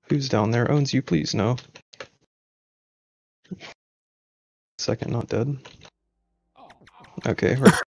Who's down there? Owns you, please, no. Second, not dead. Okay, right.